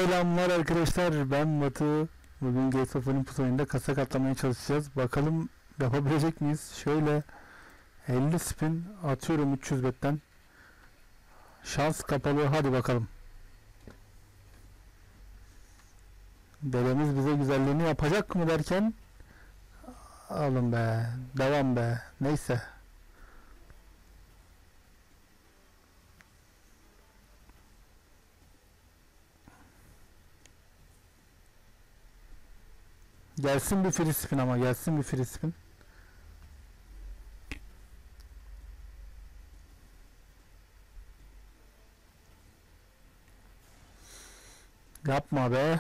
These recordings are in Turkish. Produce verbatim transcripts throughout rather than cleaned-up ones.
Selamlar arkadaşlar, ben Batu. Bugün Gates of Olympus oyunda kasa katlamaya çalışacağız. Bakalım yapabilecek miyiz? Şöyle elli spin atıyorum üç yüz betten. Şans kapalı, hadi bakalım. Dedemiz bize güzelliğini yapacak mı derken alın be, devam be, neyse. Gelsin bir free spin, ama gelsin bir free spin. Yapma be.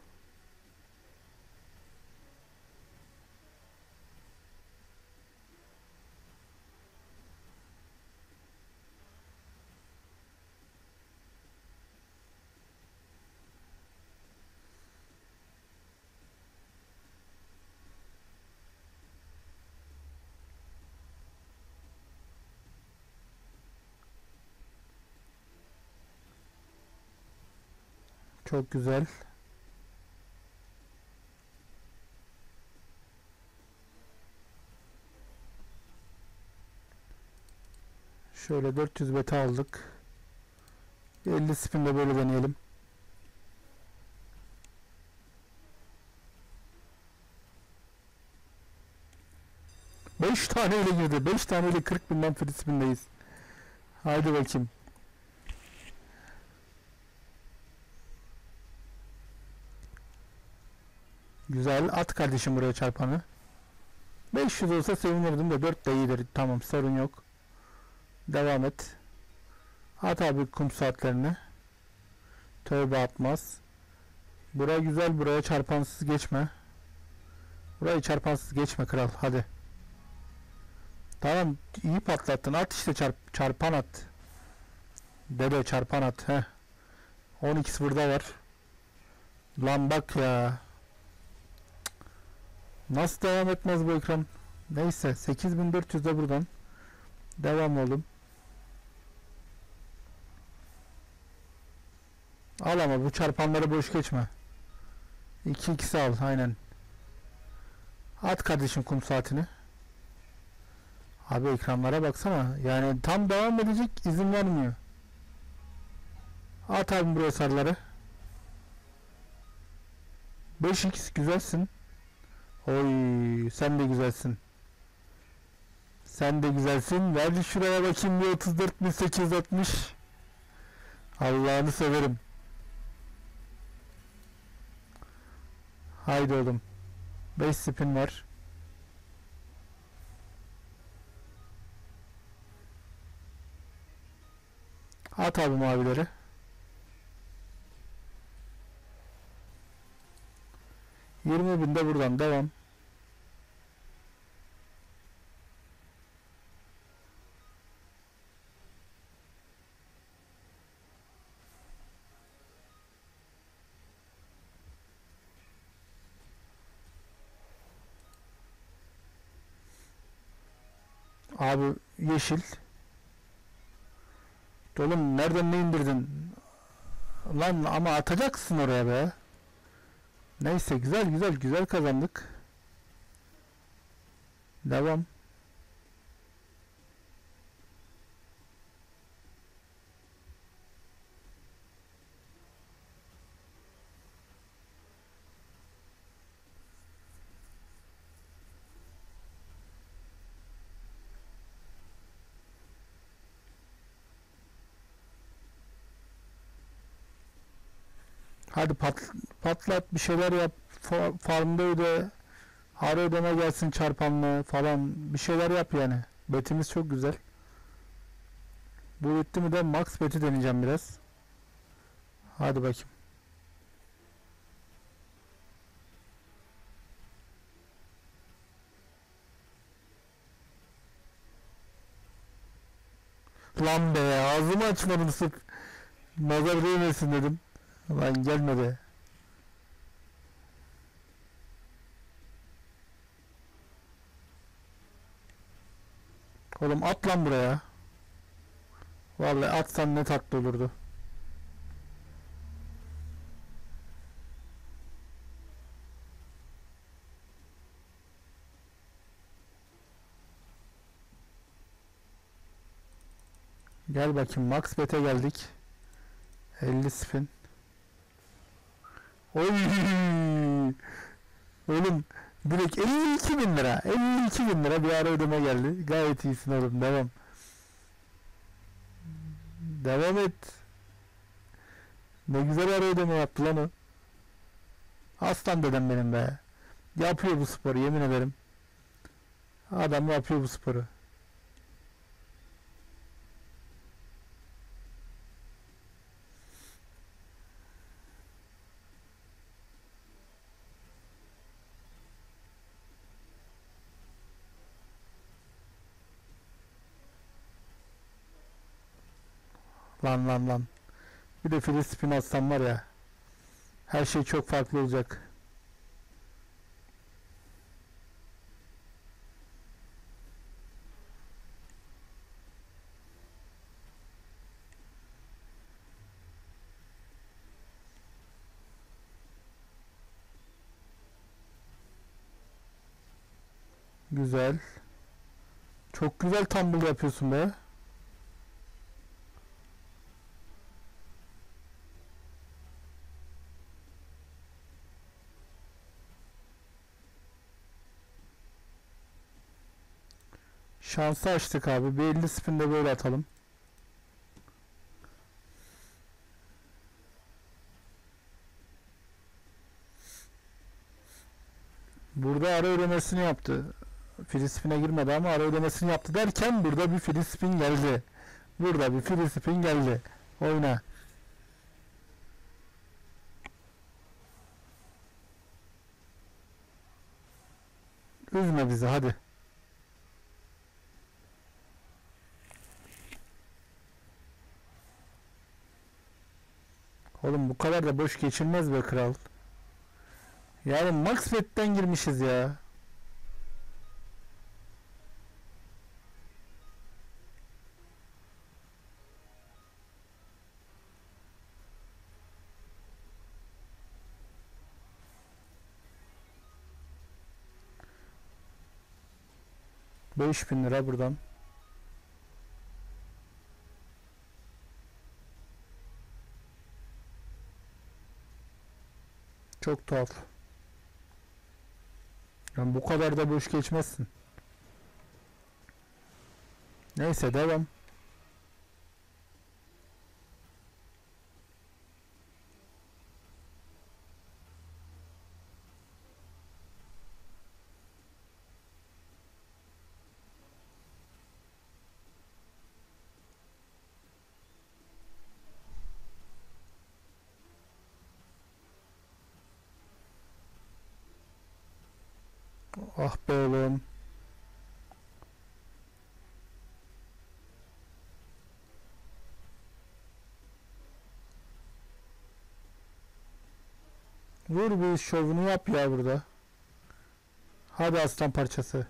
Çok güzel. Şöyle dört yüz beta aldık. elli spin de böyle deneyelim. beş tane ile girdi. beş tane ile kırk binden free spin'deyiz. Haydi bakayım. Güzel. At kardeşim buraya çarpanı. beş yüz olsa sevinirdim de dört de iyidir. Tamam, sorun yok. Devam et. At abi kum saatlerini. Tövbe atmaz. Buraya güzel, buraya çarpansız geçme. Burayı çarpansız geçme kral, hadi. Tamam, iyi patlattın. At işte, çarp, çarpan at. Dede çarpan at. Heh. on ikisi burada var. Lan bak ya. Nasıl devam etmez bu ekran? Neyse, sekiz bin dört yüz de buradan. Devam oğlum. Al ama bu çarpanları boş geçme. iki ikisi al aynen. At kardeşim kum saatini. Abi ekranlara baksana. Yani tam devam edecek, izin vermiyor. At abi buraya sarıları. beş x güzelsin. Oy, sen de güzelsin. Sen de güzelsin. Ver şuraya bakayım bir otuz dört bin sekiz yüz altmış. Allah'ını severim. Haydi oğlum. beş spin var. At abi mavileri. yirmi bin de buradan devam. Abi yeşil. Oğlum nereden ne indirdin? Lan ama atacaksın oraya be. Neyse, güzel güzel güzel kazandık. Devam. Hadi pat, patlat bir şeyler yap. Fa, farmda öde. Ara ödeme gelsin çarpanlı falan. Bir şeyler yap yani. Betimiz çok güzel. Bu bitti mi de max beti deneyeceğim biraz. Hadi bakayım. Lan be, ağzımı açmadım sırf. Nazar değmesin dedim. Lan gelmedi. Oğlum at lan buraya. Vallahi atsan ne tatlı olurdu. Gel bakayım, max bet'e geldik. elli spin. Oy! Oğlum direkt elli iki bin lira. elli iki bin lira bir ara ödeme geldi. Gayet iyisin oğlum. Devam. Devam et. Ne güzel ara ödeme yaptı lan o. Aslan dedem benim be. Yapıyor bu sporu, yemin ederim. Adam yapıyor bu sporu. Lan lan lan. Bir de free spin atsam var ya. Her şey çok farklı olacak. Güzel. Çok güzel tumble yapıyorsun be. Şansı açtık abi. Bir elli spin de böyle atalım. Burada ara ödemesini yaptı. Free spin'e girmedi ama ara ödemesini yaptı derken burada bir free spin geldi. Burada bir free spin geldi. Oyna. Üzme bizi hadi. Oğlum bu kadar da boş geçilmez be kral. Yani max bet'ten girmişiz ya. beş bin lira buradan. Çok tuhaf. Yani bu kadar da boş geçmezsin. Neyse devam. Ah be oğlum. Vur bir şovunu yap ya burada. Hadi aslan parçası.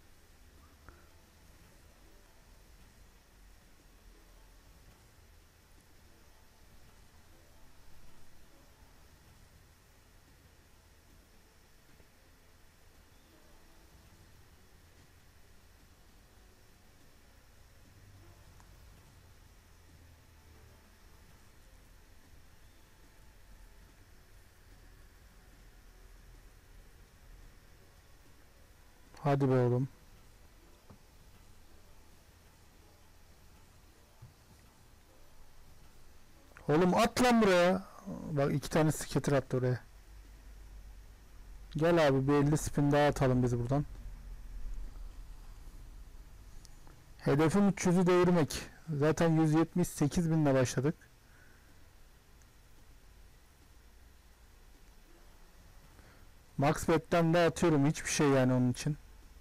Hadi be oğlum. Oğlum at lan buraya. Bak iki tane skater attı oraya. Gel abi bir elli spin daha atalım biz buradan. Hedefim üç yüzü devirmek. Zaten yüz yetmiş sekiz binle başladık. Max bet'ten de atıyorum, hiçbir şey yani onun için.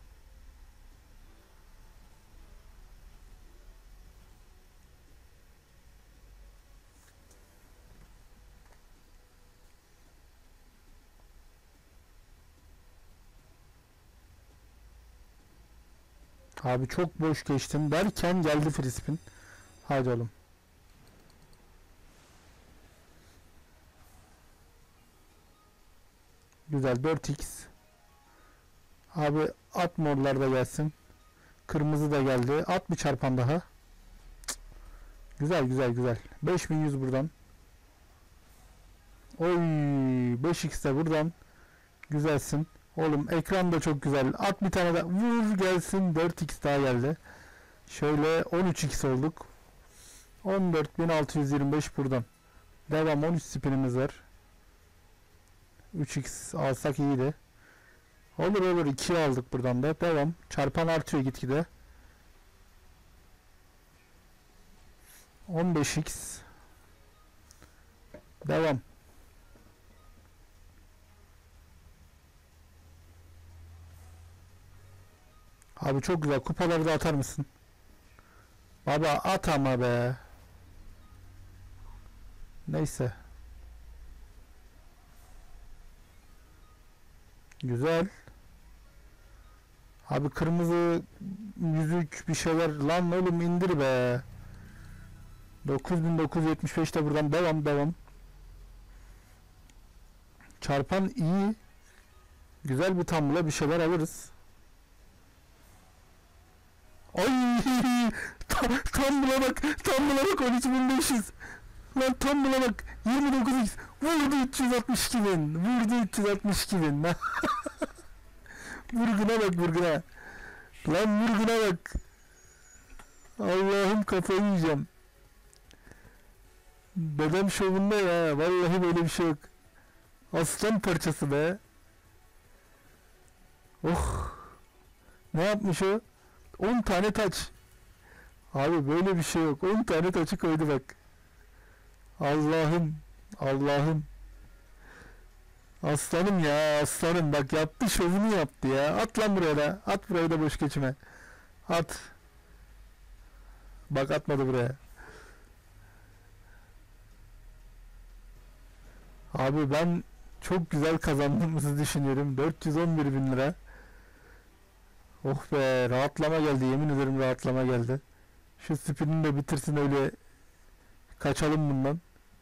Abi çok boş geçtim derken geldi free spin. Hadi oğlum. Güzel dört x. Abi at morlar da gelsin. Kırmızı da geldi. At bir çarpan daha. Cık. Güzel güzel güzel. beş bin yüz buradan. Oy, beş x de buradan. Güzelsin. Oğlum ekran da çok güzel. At bir tane daha. Vur gelsin. dört x daha geldi. Şöyle on üç x olduk. on dört bin altı yüz yirmi beş buradan. Devam, on üç spinimiz var. üç x alsak iyiydi. Olur olur, ikiye aldık buradan da. Devam. Çarpan artıyor gitgide. on beş x. Devam. Abi çok güzel. Kupaları da atar mısın? Baba at ama be. Neyse. Güzel. Abi kırmızı yüzük bir şeyler. Lan oğlum indir be. dokuz bin dokuz yüz yetmiş beşte buradan devam devam. Çarpan iyi. Güzel bir tambula bir şeyler alırız. Ay tam, tambula bak. Tambula bak, on üç bin beş yüz. Lan tambula bak. yirmi dokuz x. Vurdu üç yüz altmış iki bin. Vurdu üç yüz altmış iki bin. Vurguna bak vurguna. Lan vurguna bak. Allah'ım kafayı yiyeceğim. Dedem şovunda ya. Vallahi böyle bir şey yok. Aslan parçası be. Oh. Ne yapmış o? on tane taç. Abi böyle bir şey yok. on tane taçı koydu bak. Allah'ım. Allah'ım. Aslanım ya, aslanım bak, yaptı şovunu yaptı ya. At lan buraya da. At burayı da boş geçime. At. Bak atmadı buraya. Abi ben çok güzel kazandığımızı düşünüyorum. dört yüz on bir bin lira. Oh be, rahatlama geldi, yemin ederim rahatlama geldi. Şu spinini de bitirsin, öyle kaçalım bundan.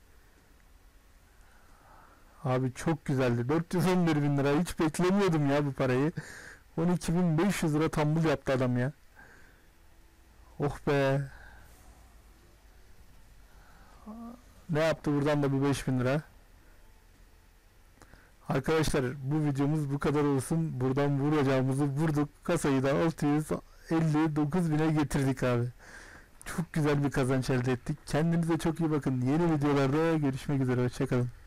Abi çok güzeldi. dört yüz on bir bin lira, hiç beklemiyordum ya bu parayı. on iki bin beş yüz lira tambul yaptı adam ya. Oh be. Ne yaptı buradan da bir beş bin lira. Arkadaşlar bu videomuz bu kadar olsun. Buradan vuracağımızı vurduk. Kasayı da altı yüz elli dokuz bine getirdik abi. Çok güzel bir kazanç elde ettik. Kendinize çok iyi bakın. Yeni videolarda görüşmek üzere. Hoşçakalın.